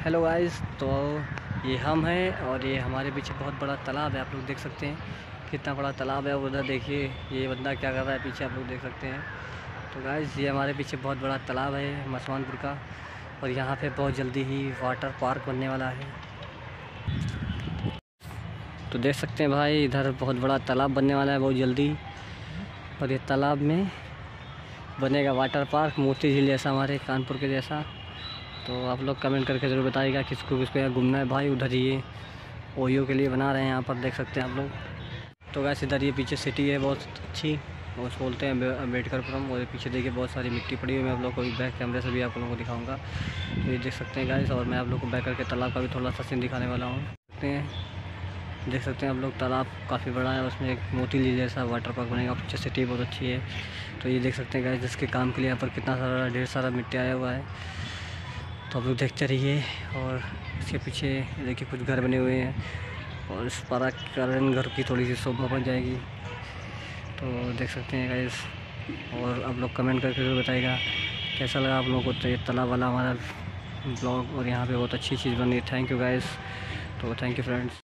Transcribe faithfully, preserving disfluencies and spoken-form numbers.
Hello guys, तो ये हम हैं और ये हमारे पीछे बहुत बड़ा तालाब है। आप लोग देख सकते हैं कितना बड़ा तालाब है। उधर देखिए ये बंदा क्या कर रहा है पीछे, आप लोग देख सकते हैं। तो गाइस ये हमारे पीछे बहुत बड़ा तालाब है मसवानपुर का, और यहाँ पे बहुत जल्दी ही वाटर पार्क बनने वाला है। तो देख सकते हैं भाई, इधर बहुत बड़ा तालाब बनने वाला है बहुत जल्दी, और ये तालाब में बनेगा वाटर पार्क मोती झील जैसा, हमारे कानपुर के जैसा। तो आप लोग कमेंट करके ज़रूर बताइएगा किसको किसको यहाँ घूमना है भाई। उधर ये ओयो के लिए बना रहे हैं, यहाँ पर देख सकते हैं आप लोग। तो वैसे इधर ये पीछे सिटी है बहुत अच्छी, वो बोलते हैं अम्बेडकरपुरम, और पीछे देखिए बहुत सारी मिट्टी पड़ी हुई है। मैं आप लोग को बैक कैमरे से भी आप लोगों को दिखाऊंगा, तो ये देख सकते हैं गाइस। और मैं आप लोग को बैक करके तालाब का भी थोड़ा सा सीन दिखाने वाला हूँ। देखते हैं देख सकते हैं आप लोग, तालाब काफ़ी बड़ा है, उसमें एक मोती झील जैसा वाटर पार्क बनेगा। पीछे सिटी बहुत अच्छी है। तो ये देख सकते हैं गाइस, जिसके काम के लिए यहाँ पर कितना सारा ढेर सारा मिट्टी आया हुआ है। तो आप लोग देखते रहिए। और इसके पीछे देखिए कुछ घर बने हुए हैं, और इस पार्क के कारण घर की थोड़ी सी शोभा बन जाएगी। तो देख सकते हैं गाइस, और आप लोग कमेंट करके जरूर बताइएगा कैसा लगा आप लोगों को तो ये तालाब वाला हमारा ब्लॉग। और यहाँ पे बहुत अच्छी चीज़ बनी है। Thank you guys. तो थैंक यू फ्रेंड्स।